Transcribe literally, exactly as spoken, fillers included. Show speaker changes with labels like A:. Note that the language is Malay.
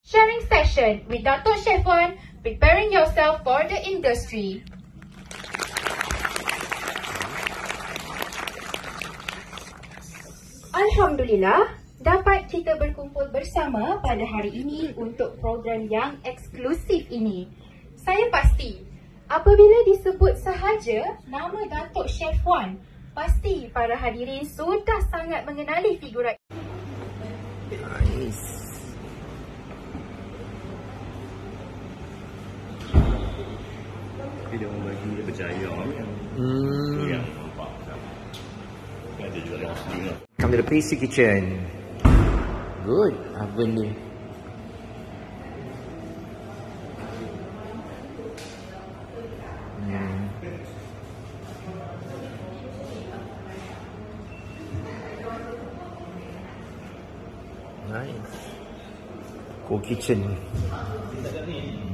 A: Sharing session with Datuk Chef Wan, preparing yourself for the industry. Alhamdulillah, dapat kita berkumpul bersama pada hari ini untuk program yang eksklusif ini. Saya pasti, apabila disebut sahaja nama Datuk Chef Wan, pasti para hadirin sudah sangat mengenali figura.
B: Nice.
C: Dia orang bagi dia berjaya kan.
B: Hmm.
C: Yang nampak kan. Ada juga yang asli lah.
B: Come to the P C kitchen. Good. Oven ni. Hmm. Nice. Cool kitchen.